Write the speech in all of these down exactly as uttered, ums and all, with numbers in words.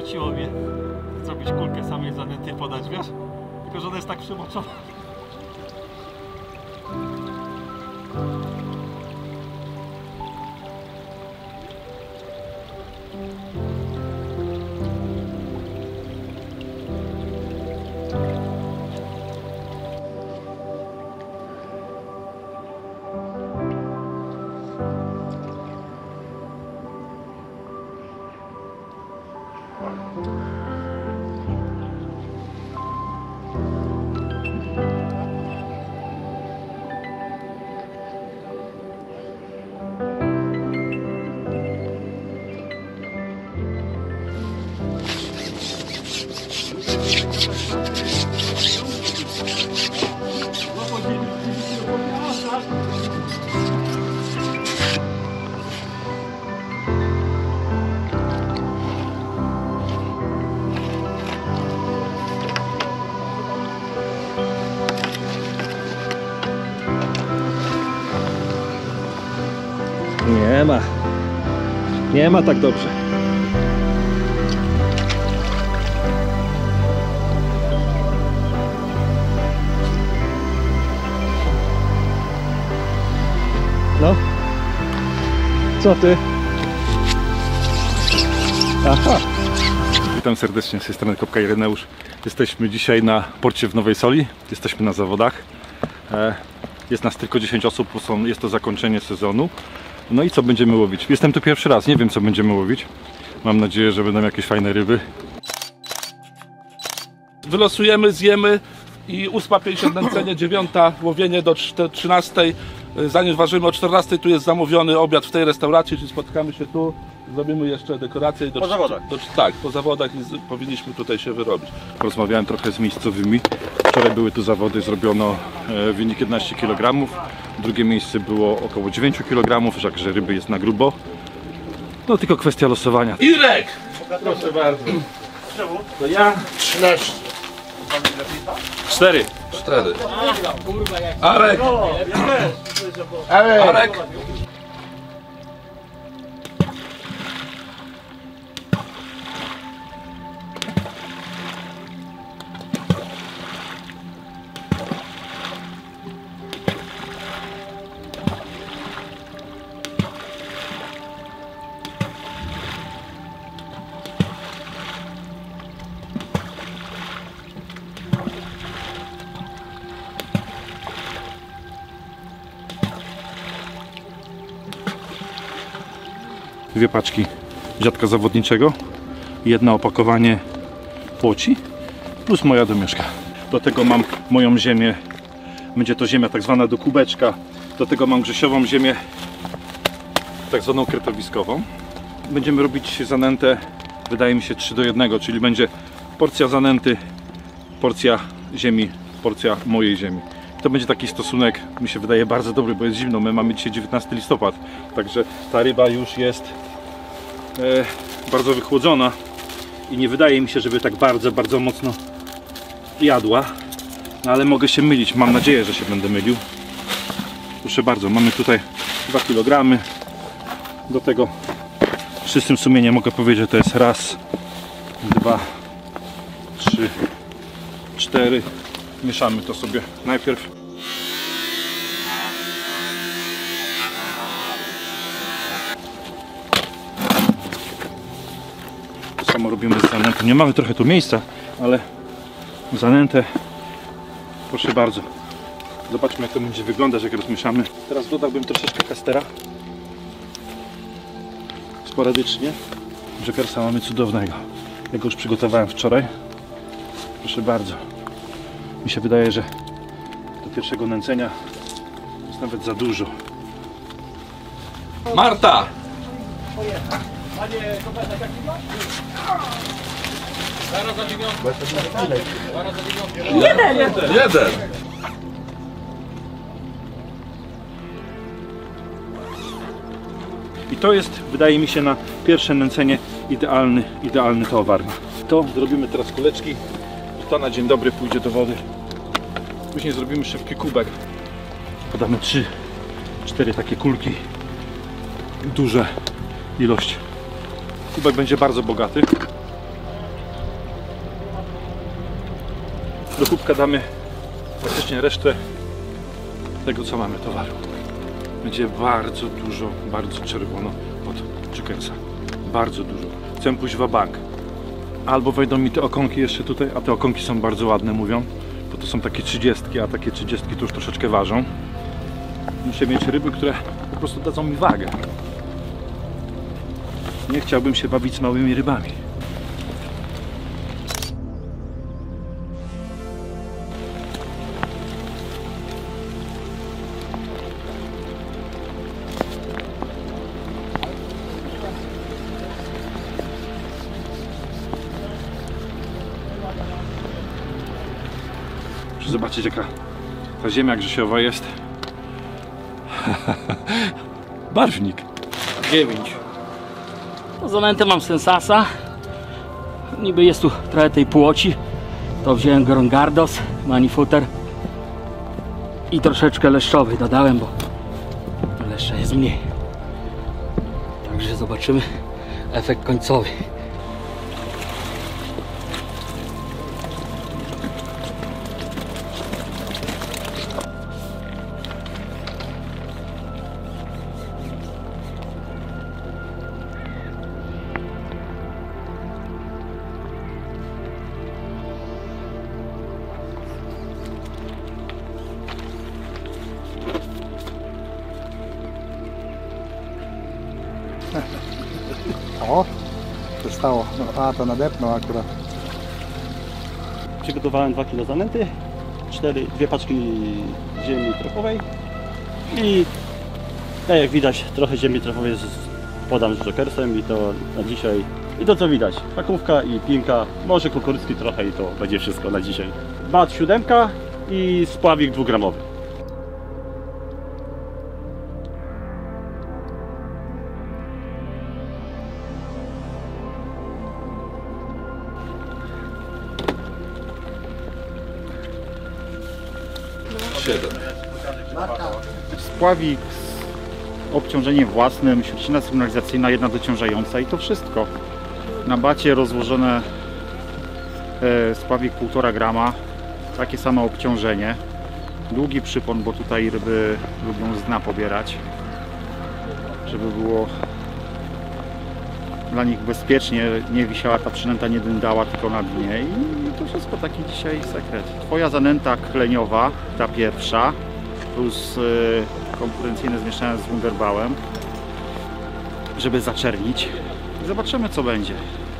Rzuciło mnie zrobić kulkę samej zanęty i podać, wiesz? Tylko że ona jest tak przemoczona. Nie ma. Nie ma tak dobrze. No. Co ty? Aha. Witam serdecznie z tej strony Kopka Ireneusz. Jesteśmy dzisiaj na porcie w Nowej Soli. Jesteśmy na zawodach. Jest nas tylko dziesięć osób, bo są, jest to zakończenie sezonu. No i co będziemy łowić? Jestem tu pierwszy raz, nie wiem co będziemy łowić. Mam nadzieję, że będą jakieś fajne ryby. Wylosujemy, zjemy i ósma pięćdziesiąt nęcenie, dziewiąta łowienie do trzynastej. Zanim ważymy o czternastej, tu jest zamówiony obiad w tej restauracji, czyli spotkamy się tu, zrobimy jeszcze dekorację. Do, po zawodach. Do, tak, po zawodach i z, powinniśmy tutaj się wyrobić. Rozmawiałem trochę z miejscowymi. Wczoraj były tu zawody, zrobiono e, wynik jedenaście kilogramów. Drugie miejsce było około dziewięć kilogramów, także ryby jest na grubo. No tylko kwestia losowania. Irek! Proszę bardzo. To ja? trzynaście. Cztery. Cztery. Arek! Arek! Dwie paczki dziadka zawodniczego, jedno opakowanie płoci plus moja domieszka. Do tego mam moją ziemię, będzie to ziemia tak zwana do kubeczka. Do tego mam grzesiową ziemię, tak zwaną kretowiskową. Będziemy robić zanętę, wydaje mi się trzy do jednego, czyli będzie porcja zanęty, porcja ziemi, porcja mojej ziemi. To będzie taki stosunek, mi się wydaje, bardzo dobry, bo jest zimno. My mamy dzisiaj dziewiętnasty listopad, także ta ryba już jest e, bardzo wychłodzona i nie wydaje mi się, żeby tak bardzo, bardzo mocno jadła. No, ale mogę się mylić, mam nadzieję, że się będę mylił. Proszę bardzo, mamy tutaj dwa kilogramy. Do tego z czystym sumieniem mogę powiedzieć, że to jest raz, dwa, trzy, cztery. Mieszamy to sobie najpierw. To samo robimy z zanętą. Nie mamy trochę tu miejsca, ale zanętę, proszę bardzo. Zobaczmy, jak to będzie wyglądać, jak rozmieszamy. Teraz dodałbym troszeczkę kastera. Sporadycznie. Żekersa mamy cudownego. Ja go już przygotowałem wczoraj. Proszę bardzo. Mi się wydaje, że do pierwszego nęcenia jest nawet za dużo. Marta! Jeden! Jeden! I to jest, wydaje mi się, na pierwsze nęcenie idealny, idealny towar. To zrobimy teraz kuleczki. To na dzień dobry pójdzie do wody. Później zrobimy szybki kubek. Podamy trzy, cztery takie kulki. Duże ilość. Kubek będzie bardzo bogaty. Do kubka damy praktycznie resztę tego, co mamy towaru. Będzie bardzo dużo, bardzo czerwono od Jokersa. Bardzo dużo. Chcę pójść w bank. Albo wejdą mi te okonki jeszcze tutaj, a te okonki są bardzo ładne, mówią, bo to są takie trzydziestki, a takie trzydziestki to już troszeczkę ważą. Muszę mieć ryby, które po prostu dadzą mi wagę. Nie chciałbym się bawić z małymi rybami. Muszę zobaczyć, jaka ta ziemia grzesiowa jest. Barwnik. dziewięć. No, zanętę mam Sensasa. Niby jest tu trochę tej płoci. To wziąłem Grongardos, Manifuter i troszeczkę leszczowy dodałem, bo leszcza jest mniej. Także zobaczymy efekt końcowy. O, to stało. No, a, to nadepnął akurat. Przygotowałem dwa kilo zanęty, cztery, dwie paczki ziemi trofowej i tak jak widać trochę ziemi trofowej podam z Jokersem i to na dzisiaj. I to co widać, pakówka i pinka, może kukurydzki trochę i to będzie wszystko na dzisiaj. Bat siódemka i spławik dwugramowy. Spławik z obciążeniem własnym, śrucina sygnalizacyjna, jedna dociążająca i to wszystko. Na bacie rozłożone e, spławik półtora grama, takie samo obciążenie. Długi przypon, bo tutaj ryby lubią z dna pobierać, żeby było dla nich bezpiecznie, nie wisiała ta przynęta, nie dyndała tylko na dnie i to wszystko taki dzisiaj sekret. Twoja zanęta kleniowa, ta pierwsza, plus y, konkurencyjne zmieszane z Wunderbałem, żeby zaczernić. I zobaczymy, co będzie.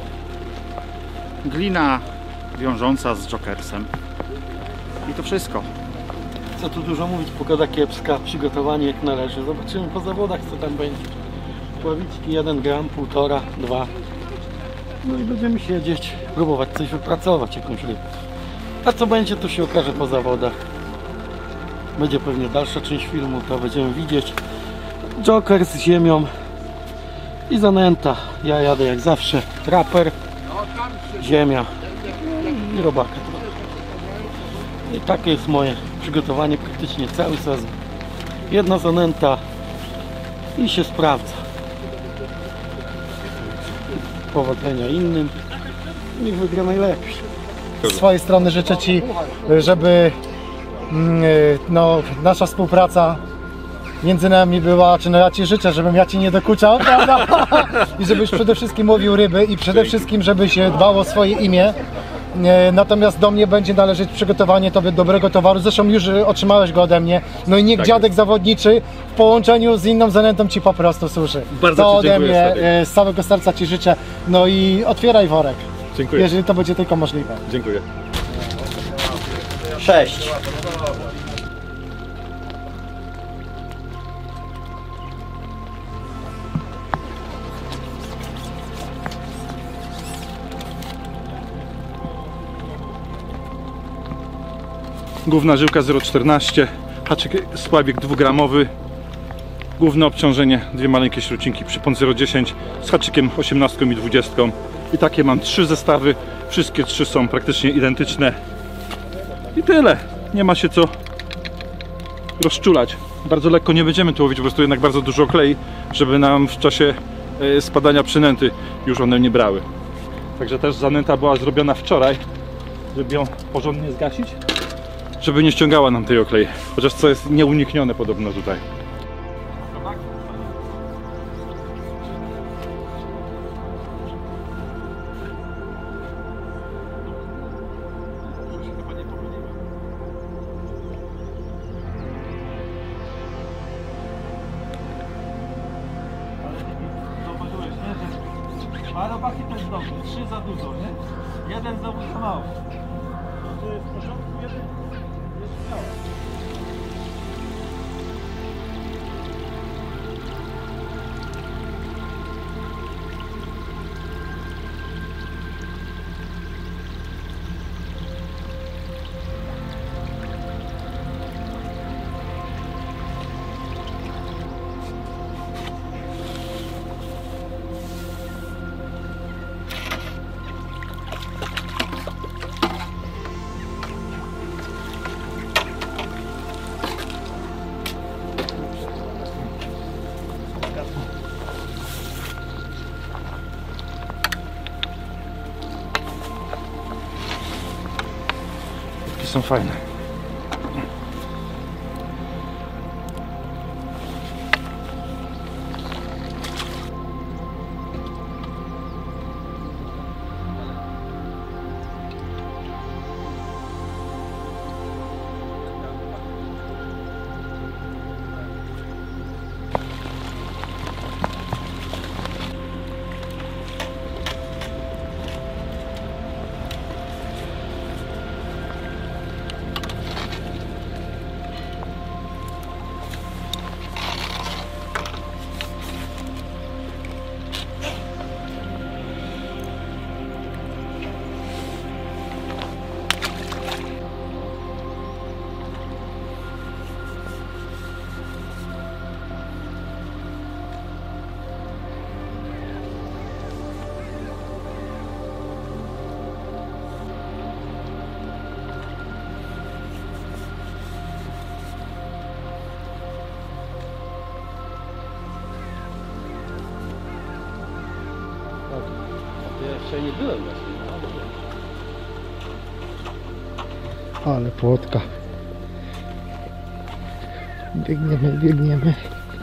Glina wiążąca z Jokersem. I to wszystko. Co tu dużo mówić, pogoda kiepska, przygotowanie jak należy. Zobaczymy po zawodach, co tam będzie. Pławiczki jeden gram, półtora, dwa. No i będziemy siedzieć, próbować coś wypracować, jakąś rybę. A co będzie, to się okaże po zawodach. Będzie pewnie dalsza część filmu, to będziemy widzieć. Joker z ziemią i zanęta. Ja jadę jak zawsze, traper, ziemia i robaka. I takie jest moje przygotowanie praktycznie cały sezon. Jedna zanęta i się sprawdza. Powodzenia innym. Niech wygra najlepszy. Z swojej strony życzę Ci, żeby no, nasza współpraca między nami była, czy no ja Ci życzę, żebym ja Ci nie dokuczał, prawda? I żebyś przede wszystkim łowił ryby i przede wszystkim, żebyś dbał o swoje imię. Natomiast do mnie będzie należeć przygotowanie Tobie dobrego towaru, zresztą już otrzymałeś go ode mnie. No i niech tak dziadek jest. Zawodniczy w połączeniu z inną zanętą Ci po prostu suszy. Bardzo to Ci ode dziękuję, mnie, stary. z całego serca Ci życzę. No i otwieraj worek, Dziękuję. jeżeli to będzie tylko możliwe. Dziękuję. sześć. Główna żyłka zero przecinek czternaście, haczyk spławik dwugramowy, główne obciążenie, dwie maleńkie śrucinki, przypon zero przecinek dziesięć z haczykiem osiemnastką i dwudziestką. I takie mam trzy zestawy, wszystkie trzy są praktycznie identyczne. I tyle, nie ma się co rozczulać. Bardzo lekko nie będziemy tu łowić, po prostu jednak bardzo dużo klei, żeby nam w czasie spadania przynęty już one nie brały. Także też zanęta była zrobiona wczoraj. żeby ją porządnie zgasić, żeby nie ściągała nam tej oklei. Chociaż co jest nieuniknione podobno tutaj. Zauważyłeś, nie? Że dwa robaki to jest dobrze, trzy za dużo, nie? Jeden znowu za mało. W porządku jeden jest mało. Są fajne. Jeszcze nie byłem właśnie. Ale płotka. Biegniemy, biegniemy.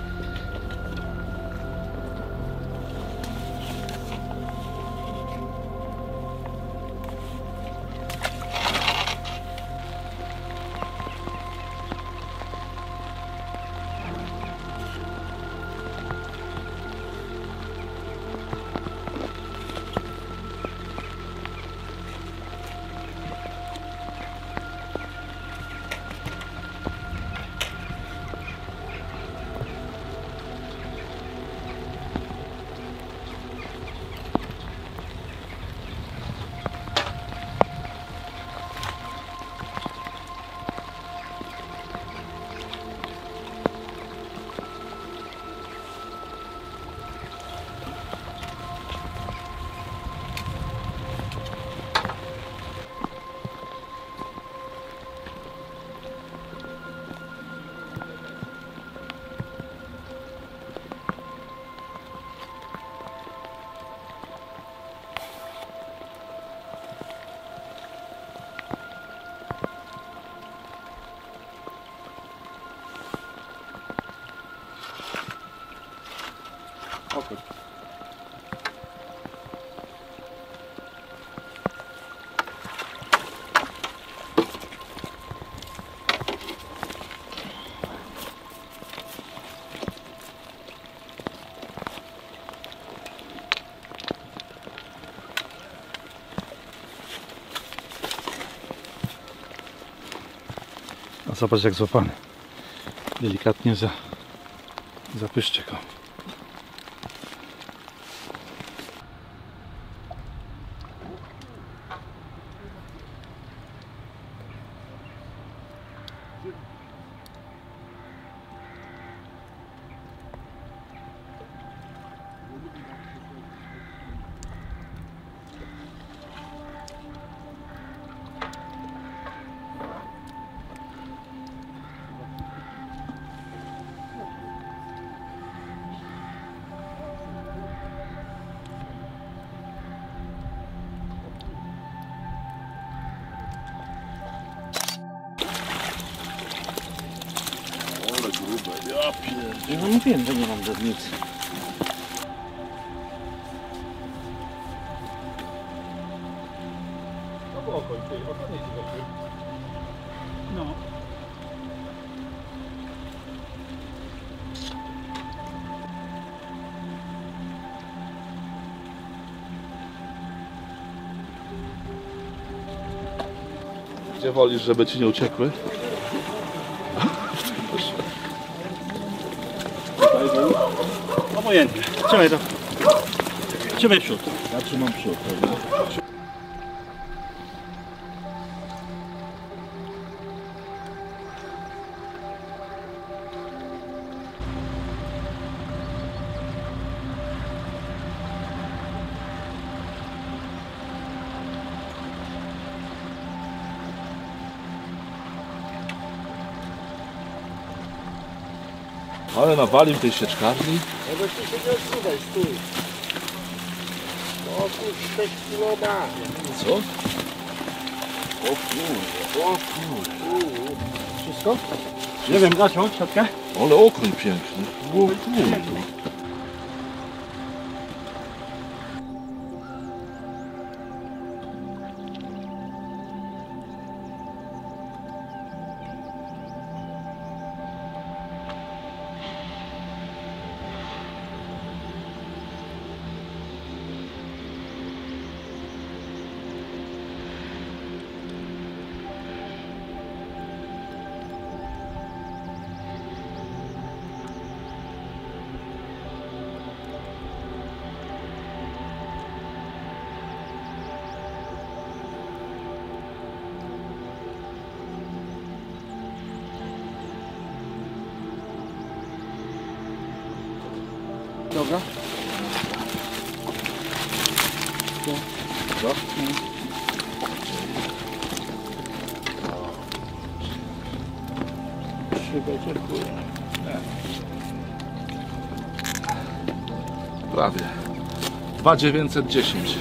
A zobacz jak złapany. Delikatnie za, zapyszczę go. No mówiłem, że nie mam żadnicy. No. Gdzie wolisz, żeby ci nie uciekły? Obojętnie. Trzymaj to. Trzymaj przód. Ja trzymam przód. Ale nawalił tej sieczkarni. Co? Wszystko? Nie wiem, zaciąć siatkę? Ale okruj piękny. O kurde. Dobra. Prawie. dwa tysiące dziewięćset dziesięć.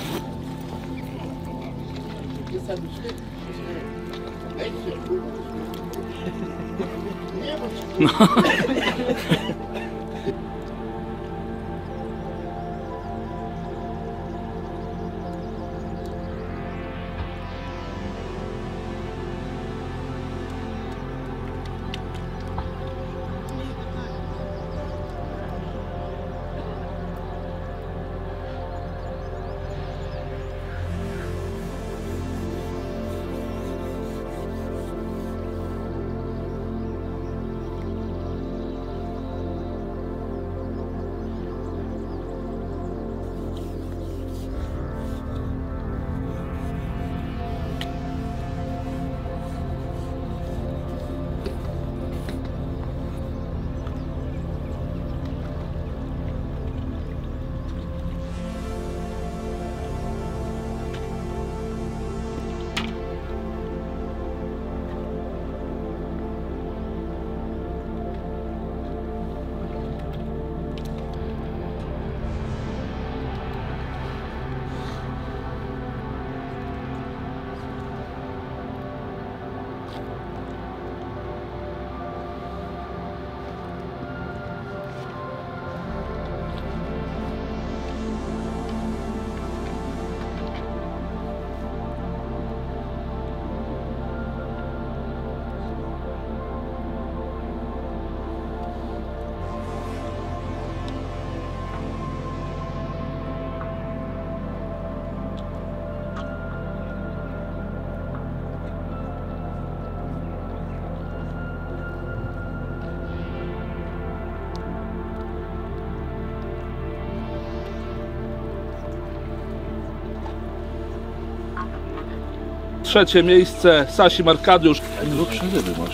Trzecie miejsce Sasim Arkadiusz. Grubsze ryby masz.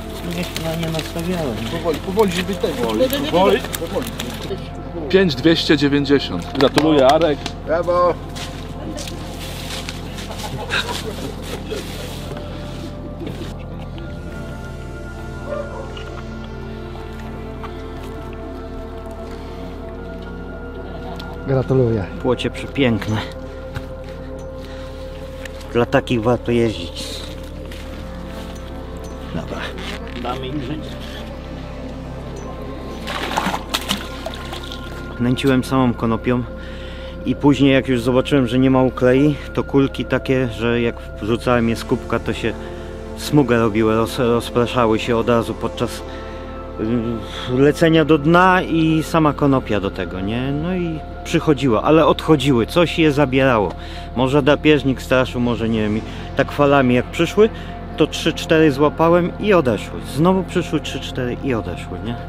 Ja nie nastawiałem. Powoli, powoli, żeby tego. Powoli. pięć tysięcy dwieście dziewięćdziesiąt. Gratuluję, Arek. Brawo! Gratuluję. Płocie przepiękne. Dla takich warto jeździć. Dobra. Damy im żyć. nęciłem samą konopią i później jak już zobaczyłem, że nie ma uklei, to kulki takie, że jak wrzucałem je z kubka, to się smugę robiły, roz, rozpraszały się od razu podczas yy, lecenia do dna i sama konopia do tego, nie? No i przychodziło, ale odchodziły, coś je zabierało. Może drapieżnik straszył, może nie wiem. I tak falami jak przyszły, to trzy cztery złapałem i odeszły. Znowu przyszły trzy cztery i odeszły, nie?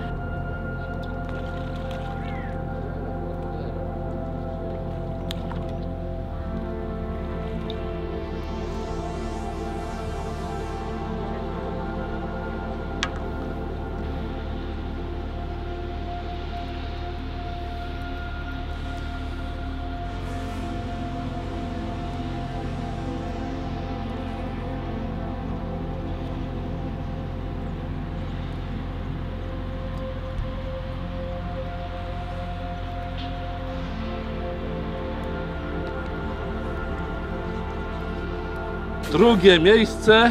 Drugie miejsce.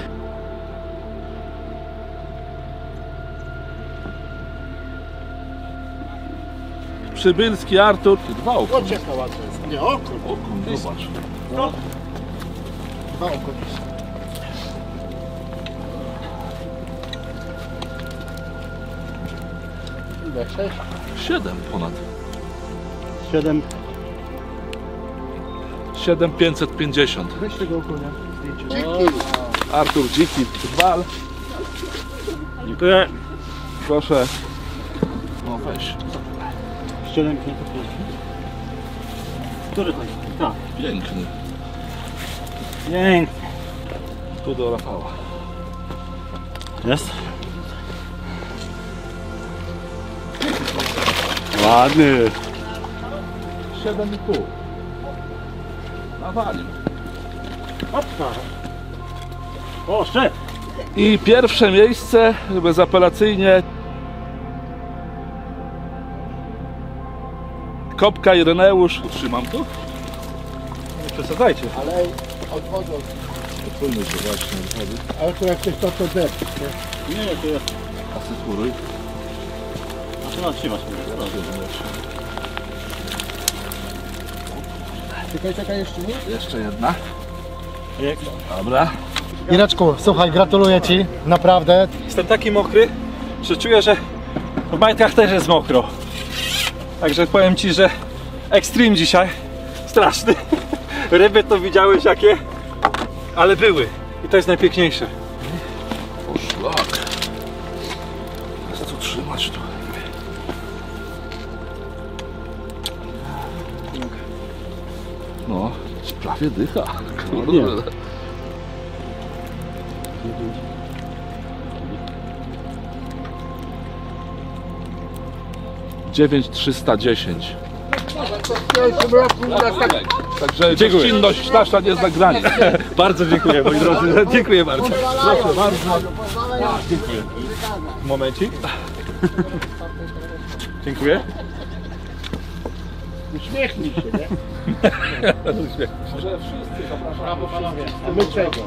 Przybylski Artur. Dwa okon. Nie, oko. Okon, zobacz. Dwa oko. Ile? Sześć? Siedem ponad. siedem. Siedem pięćset pięćdziesiąt. Weź tego okunia. Dzięki. Artur Dziki Dwal. Dziękuję. Proszę. No weź. siedem pięćset pięćdziesiąt. Który to jest? Tak. Piękny. Pięknie. Tu do Rafała. Jest? Ładny. Siedem i pół. Nawalił. O, szczep. I pierwsze miejsce bezapelacyjnie Kopka i Reneusz. Utrzymam to? Nie przesadzajcie. Ale odchodzą. Odpłymy się właśnie. Ale tu jak ktoś to to dep. Nie, to jest. Asysturuj. A trzeba trzymać. Czekaj, czekaj jeszcze nie? Jeszcze jedna. Jak? Dobra. Ireczku, słuchaj, gratuluję Ci, naprawdę. Jestem taki mokry, że czuję, że w majtkach też jest mokro. Także powiem Ci, że ekstrem dzisiaj. Straszny. Ryby to widziałeś jakie, ale były. I to jest najpiękniejsze. O szlak. Jest co trzymać tu. No, prawie dycha. Kurde. dziewięć trzysta dziesięć. Także gościnność nasza nie zna granic. Bardzo dziękuję, moi drodzy. Dziękuję bardzo. Proszę bardzo. Dziękuję. Momencik. Dziękuję. Uśmiechnij się, nie? Może wszyscy zapraszamy. My czego?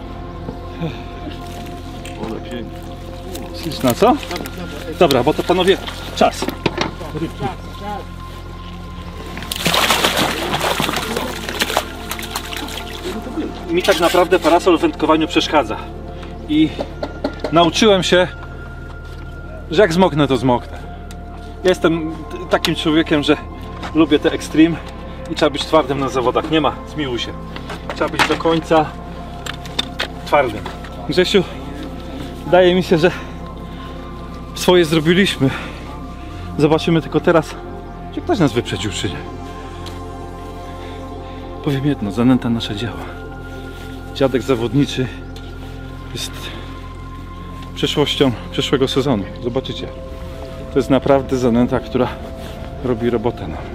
Ale pięknie. Na co? Dobra, bo to panowie czas. Mi tak naprawdę parasol w wędkowaniu przeszkadza. I nauczyłem się, że jak zmoknę, to zmoknę. Ja jestem t- takim człowiekiem, że lubię te extreme i trzeba być twardym na zawodach. Nie ma, zmiłuj się. Trzeba być do końca twardym. Grzesiu, wydaje mi się, że swoje zrobiliśmy. Zobaczymy tylko teraz, czy ktoś nas wyprzedził, czy nie. Powiem jedno, zanęta nasza działa. Dziadek zawodniczy jest przyszłością przyszłego sezonu. Zobaczycie. To jest naprawdę zanęta, która robi robotę nam.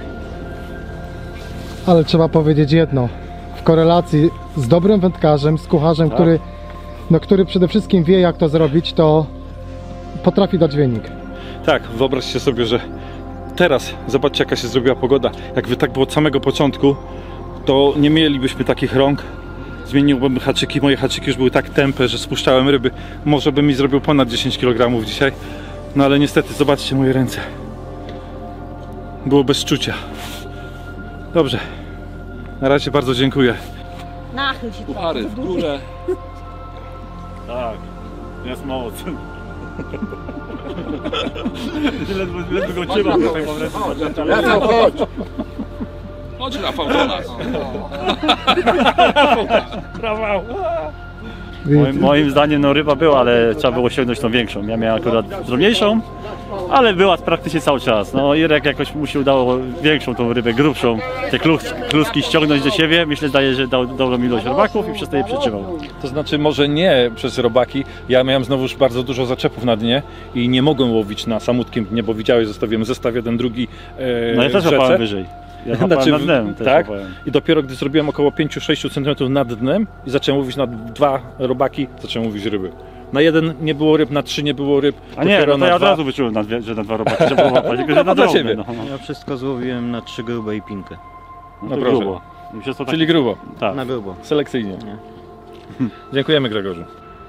Ale trzeba powiedzieć jedno. W korelacji z dobrym wędkarzem, z kucharzem, Tak. który, no, który przede wszystkim wie, jak to zrobić, to potrafi dać wynik. Tak, wyobraźcie sobie, że teraz zobaczcie, jaka się zrobiła pogoda. Jakby tak było od samego początku, to nie mielibyśmy takich rąk. Zmieniłbym haczyki, moje haczyki już były tak tępe, że spuszczałem ryby. Może bym mi zrobił ponad dziesięć kilogramów dzisiaj. No ale niestety, zobaczcie moje ręce. było bez czucia. Dobrze. Na razie bardzo dziękuję. Nachyl się Puchary w górę. Tak, jest moc. ledwo, ledwo go trzymam tutaj po prostu. Rafał, chodź! Chodź Rafał do nas. Rafał! Moim, moim zdaniem no ryba była, ale trzeba było ściągnąć tą większą. Ja miałem akurat drobniejszą, ale była praktycznie cały czas. No Irek jakoś mu się udało większą tą rybę, grubszą, te klus, kluski ściągnąć do siebie. Myślę, zdaje, że dał dobrą ilość robaków i przez to je przytrzymał. To znaczy może nie przez robaki, ja miałem znowuż bardzo dużo zaczepów na dnie i nie mogłem łowić na samutkim dnie, bo widziałeś, zostawiłem zestaw jeden, drugi e, No ja też w rzece. łapałem wyżej. Ja łapałem Znaczy, nad dnem też tak? łapałem. I dopiero gdy zrobiłem około pięć do sześciu centymetrów nad dnem i zacząłem łowić na dwa robaki, zacząłem łowić ryby. Na jeden nie było ryb, na trzy nie było ryb. A nie, dopiero no to na ja od dwa. razu wyczułem, na dwie, że na dwa robaki trzeba było łapać, tylko że na Dla drobne, ciebie. no. Ja wszystko złowiłem na trzy grube i pinkę. No No to proszę. grubo. I przez to tak, Czyli grubo, tak. Na grubo. selekcyjnie. Nie. Dziękujemy, Grzegorzu.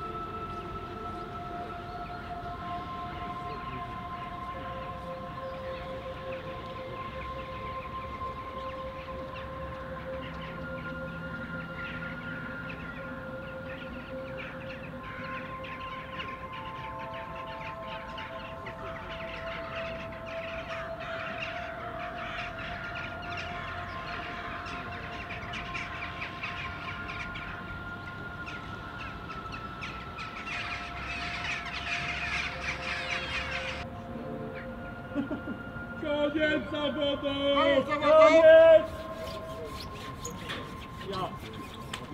Koniec zawodu!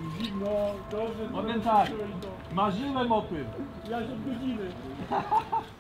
Powiem tak, marzyłem o tym. Ja się godziny.